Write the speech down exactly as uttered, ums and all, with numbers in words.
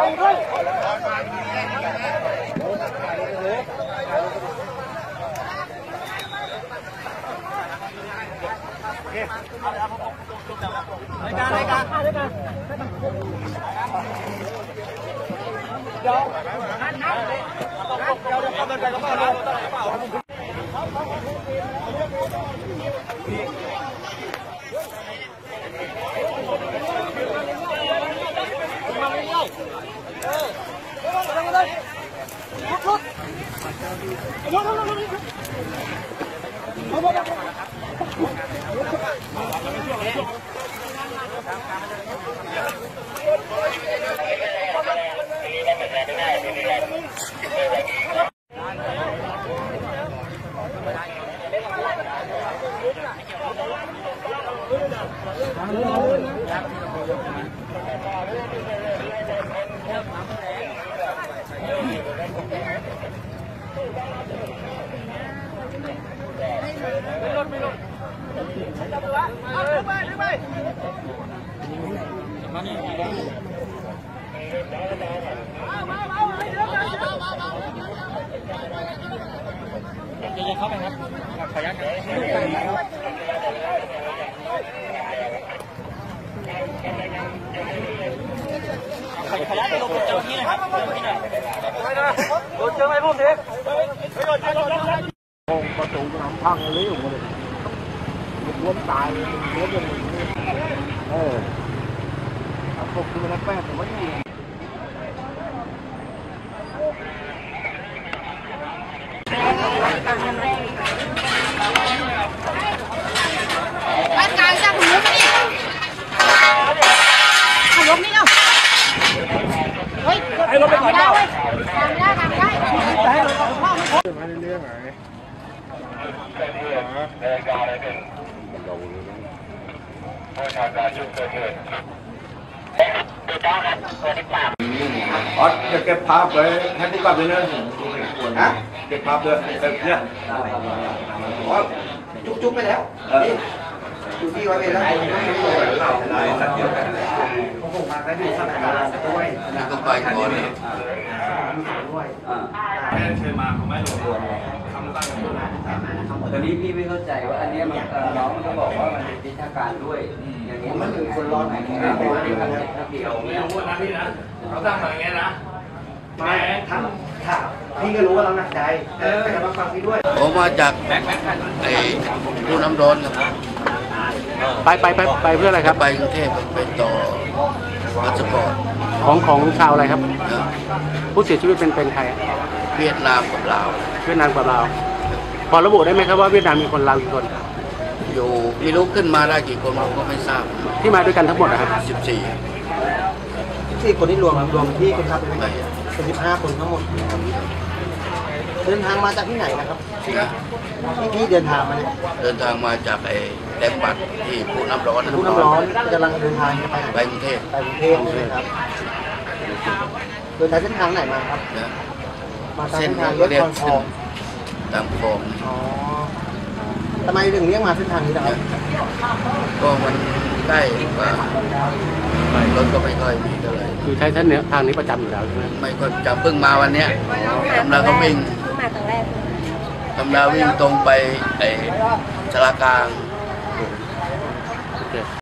การรายการรายการเดี๋ยวเดี๋ยวเดี๋ยวเดินไปก็มาแล้วจะเข้าไปครับขออนุญาตขออนุญาตลงเจ้าที่หน่อยครับไม่ได้โดนเจอไหมพวกเด็กไม่โดนไม่โดนโอ้ประตูน้ำพังเลยอยู่เลยมันล้มตายเลยมันล้มอย่างนี้เออพวกที่มันแป้งผมว่าอยู่บ้านกลางจะหมุนไปดิขยบนี่เนาะเฮ้ยไอ้รถไปก่อนเนาะทำได้ทำได้จะมาเรื่องไหนอ๋อจะเก็บภาพไว้ให้ผู้กำกับด้วยเนอะฮะเก็บภาพด้วยเนี่ยอ๋อจุ๊บๆไปแล้วดูที่ไว้เลยนะผมผมมาได้ดูสักการะด้วยต้องไปก่อนเลยแม่เชิญมาเขาไม่ลงตัวทำตั้งตอนนี้พี่ไม่เข้าใจว่าอันนี้มันน้องมันก็บอกว่ามันเป็นวิชาการด้วยอย่างนี้มันคือคนร้อนไหนเนี่ยเดียวเดียวไม่ต้องพูดนะพี่นะเขาตั้งมาอย่างเงี้ยนะไม่ทำค่ะพี่ก็รู้ว่าเราหนักใจแต่ก็ต้องฟังพี่ด้วยผมมาจากไอ้ผู้น้ำร้อนครับไปไปไปไปเพื่ออะไรครับไปกรุงเทพไปต่อพาสปอร์ตของของชาวอะไรครับผู้เสียชีวิตเป็นเป็นใครเวียดนามกับลาวเวียดนามกับลาวพอระบุได้ไหมครับว่าเวียดนามมีคนลาวกี่คนอยู่ไม่รู้ขึ้นมาได้กี่คนผมก็ไม่ทราบที่มาด้วยกันทั้งหมดนะครับสิบสี่สิบสี่คนที่รวมรวมที่คนขับเป็นสิบห้าคนทั้งหมดเดินทางมาจากที่ไหนนะครับที่ที่เดินทางมาเนี่ยเดินทางมาจากไอ้แหลมปัดที่ผู้น้ำร้อนผู้น้ำร้อนกำลังเดินทางไปไปกรุงเทพไปกรุงเทพใช่ไหมครับโดยใช้เส้นทางไหนมาครับมาเส้นทางเรียกคลองตามคลองอ๋อทำไมถึงเรียกมาเส้นทางนี้นะครับก็มันใกล้กว่ารถก็ไม่ค่อยมีเท่าไหร่คือใช้เส้นทางนี้ประจำอยู่แล้วใช่ไหมไม่ก็จำเพิ่งมาวันนี้ตำราก็วิ่งตำราวิ่งตรงไปไอ้สารกลาง